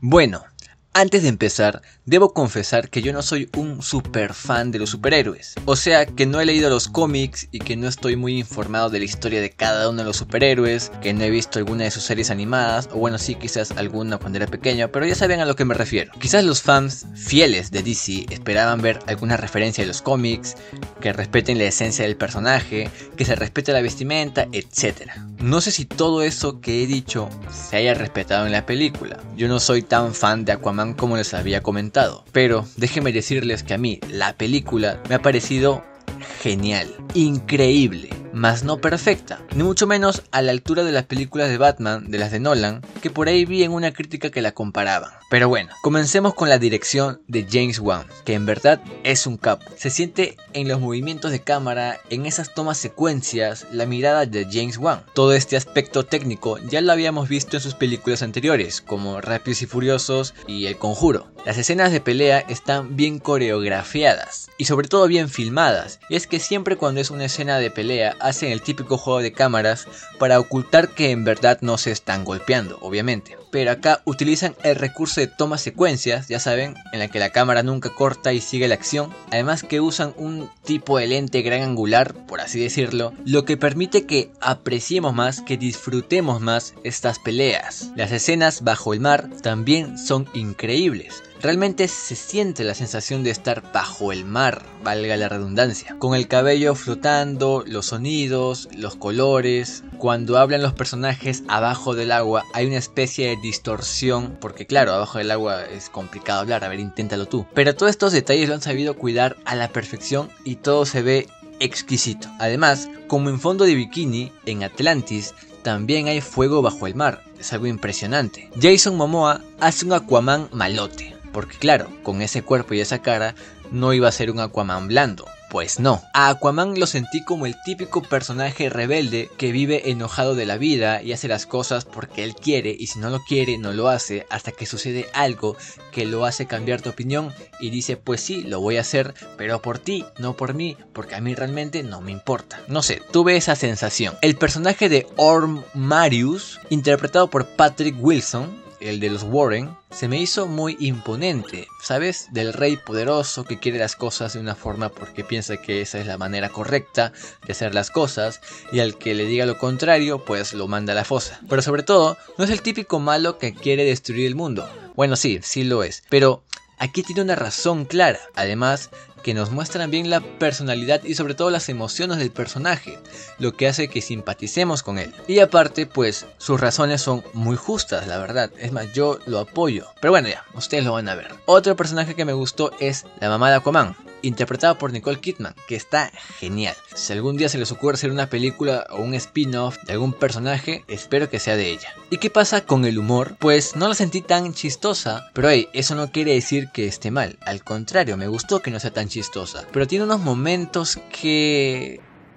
Bueno, antes de empezar, debo confesar que yo no soy un super fan de los superhéroes. O sea, que no he leído los cómics y que no estoy muy informado de la historia de cada uno de los superhéroes, que no he visto alguna de sus series animadas, o bueno, sí, quizás alguna cuando era pequeño, pero ya saben a lo que me refiero. Quizás los fans fieles de DC esperaban ver alguna referencia de los cómics, que respeten la esencia del personaje, que se respete la vestimenta, etc. No sé si todo eso que he dicho se haya respetado en la película. Yo no soy tan fan de Aquaman como les había comentado, pero déjenme decirles que a mí la película me ha parecido genial, increíble, mas no perfecta, ni mucho menos a la altura de las películas de Batman, de las de Nolan, que por ahí vi en una crítica que la comparaban. Pero bueno, comencemos con la dirección de James Wan, que en verdad es un capo. Se siente en los movimientos de cámara, en esas tomas secuencias, la mirada de James Wan. Todo este aspecto técnico ya lo habíamos visto en sus películas anteriores, como Rápidos y Furiosos y El Conjuro. Las escenas de pelea están bien coreografiadas y sobre todo bien filmadas, y es que siempre cuando es una escena de pelea hacen el típico juego de cámaras para ocultar que en verdad no se están golpeando, obviamente. Pero acá utilizan el recurso de tomas secuencias, ya saben, en la que la cámara nunca corta y sigue la acción. Además que usan un tipo de lente gran angular, por así decirlo, lo que permite que apreciemos más, que disfrutemos más estas peleas. Las escenas bajo el mar también son increíbles. Realmente se siente la sensación de estar bajo el mar, valga la redundancia, con el cabello flotando, los sonidos, los colores. Cuando hablan los personajes abajo del agua hay una especie de distorsión, porque claro, abajo del agua es complicado hablar, a ver, inténtalo tú. Pero todos estos detalles lo han sabido cuidar a la perfección y todo se ve exquisito. Además, como en fondo de bikini, en Atlantis también hay fuego bajo el mar, es algo impresionante. Jason Momoa hace un Aquaman malote. Porque claro, con ese cuerpo y esa cara no iba a ser un Aquaman blando. Pues no, a Aquaman lo sentí como el típico personaje rebelde que vive enojado de la vida y hace las cosas porque él quiere, y si no lo quiere no lo hace hasta que sucede algo que lo hace cambiar de opinión y dice pues sí, lo voy a hacer, pero por ti, no por mí, porque a mí realmente no me importa. No sé, tuve esa sensación. El personaje de Orm Marius, interpretado por Patrick Wilson, el de los Warren, se me hizo muy imponente, ¿sabes? Del rey poderoso que quiere las cosas de una forma porque piensa que esa es la manera correcta de hacer las cosas, y al que le diga lo contrario, pues lo manda a la fosa. Pero sobre todo, no es el típico malo que quiere destruir el mundo. Bueno, sí lo es, pero aquí tiene una razón clara. Además, que nos muestran bien la personalidad y sobre todo las emociones del personaje, lo que hace que simpaticemos con él. Y aparte, pues, sus razones son muy justas, la verdad. Es más, yo lo apoyo. Pero bueno, ya, ustedes lo van a ver. Otro personaje que me gustó es la mamá de Aquaman, interpretada por Nicole Kidman, que está genial. Si algún día se les ocurre hacer una película o un spin-off de algún personaje, espero que sea de ella. ¿Y qué pasa con el humor? Pues no la sentí tan chistosa, pero hey, eso no quiere decir que esté mal. Al contrario, me gustó que no sea tan chistosa, pero tiene unos momentos que...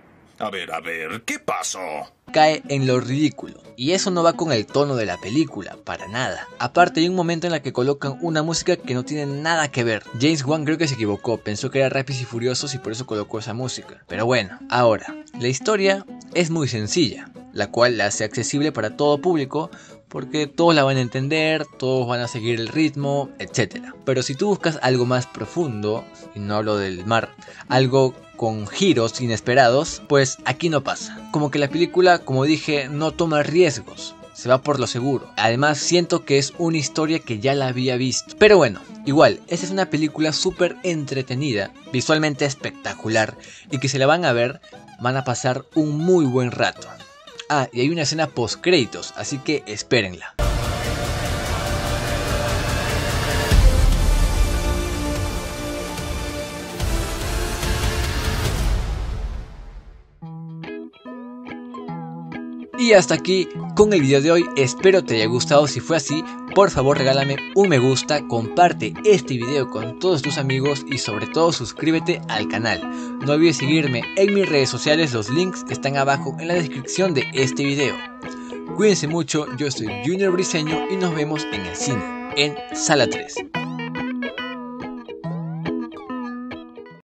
A ver, ¿qué pasó? Cae en lo ridículo, y eso no va con el tono de la película, para nada. Aparte hay un momento en el que colocan una música que no tiene nada que ver. James Wan creo que se equivocó, pensó que era Rápidos y Furiosos y por eso colocó esa música. Pero bueno, ahora, la historia es muy sencilla, la cual la hace accesible para todo público, porque todos la van a entender, todos van a seguir el ritmo, etc. Pero si tú buscas algo más profundo, y no hablo del mar, algo con giros inesperados, pues aquí no pasa. Como que la película, como dije, no toma riesgos, se va por lo seguro. Además siento que es una historia que ya la había visto. Pero bueno, igual, esta es una película súper entretenida, visualmente espectacular, y que si la van a ver, van a pasar un muy buen rato. Ah, y hay una escena post créditos, así que espérenla. Y hasta aquí con el video de hoy, espero te haya gustado. Si fue así, por favor regálame un me gusta, comparte este video con todos tus amigos y sobre todo suscríbete al canal. No olvides seguirme en mis redes sociales, los links están abajo en la descripción de este video. Cuídense mucho, yo soy Junior Briseño y nos vemos en el cine, en Sala 3.